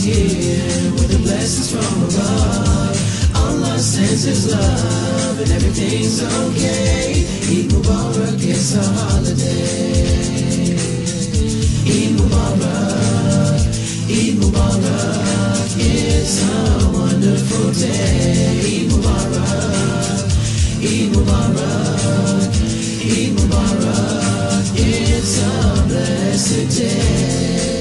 here with the blessings from above. Allah sends His love and everything's okay. Eid Mubarak, it's a holiday. Eid Mubarak, Eid Mubarak, it's a wonderful day. Eid Mubarak, Eid Mubarak, Eid Mubarak, it's a blessed day.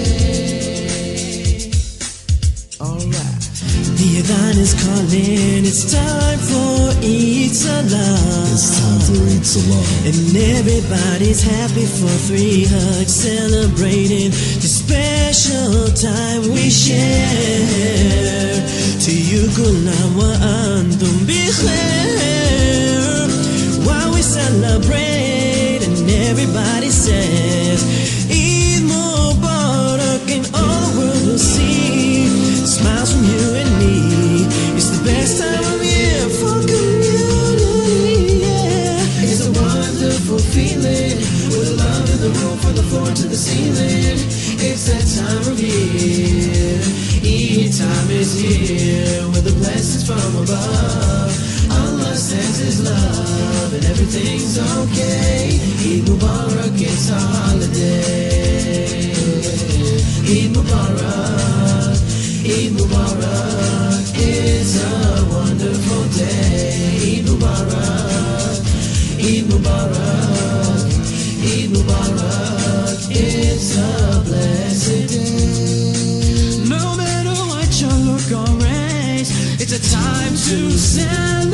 Alright. The Adhan is calling, it's time for Eid Salah. It's time for Eid Salah. And everybody's happy for 3 hugs, celebrating the special time we share. To you kulam wa antum bi khair. While we celebrate and everybody says Eid Mubarak, and all the world will see smiles from you and me. It's the best time of year for community, yeah. It's a wonderful feeling with love in the room from the floor to the ceiling. It's that time of year. Eid time is here with the blessings from above. Allah sends His love and everything's okay. Eid Mubarak, it's a holiday. Eid Mubarak, Eid Mubarak, it's a wonderful day. Eid Mubarak, Eid Mubarak, Eid Mubarak, it's a blessed day. No matter what your look or race, it's a time to celebrate.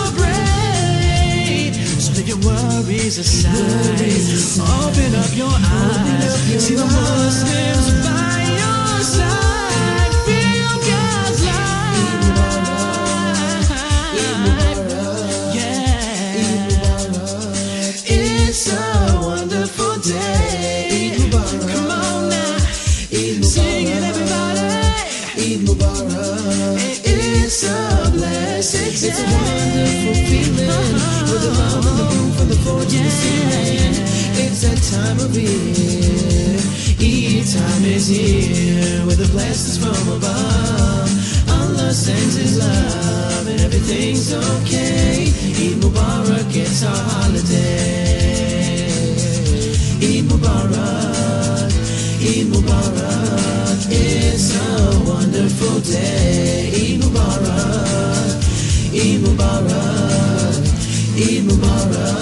So leave your worries aside, open up your eyes, see the Muslims by your side. Feel God's light. Yeah, it's a wonderful day. Come on now, sing it everybody. Eid Mubarak, it's a blessed day. It's a wonderful feeling with the love and the room from the floor to the ceiling. It's that time of year. Eid time is here with the blessings from above. Allah sends His love and everything's okay. Eid Mubarak, it's our holiday. Eid Mubarak, Eid Mubarak, it's a wonderful day. Eid Mubarak, Eid Mubarak, Eid Mubarak.